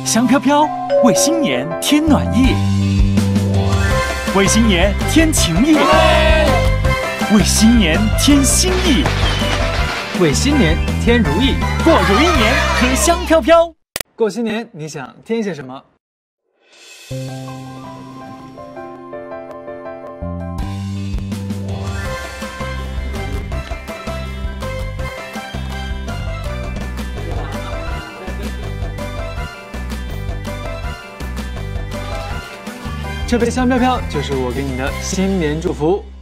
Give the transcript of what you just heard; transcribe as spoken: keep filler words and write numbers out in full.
香飘飘，为新年添暖意，为新年添情意，为新年添心意， 为新年添如意， 过如意年，喝香飘飘。 过新年，你想添些什么？这杯香飘飘就是我给你的新年祝福。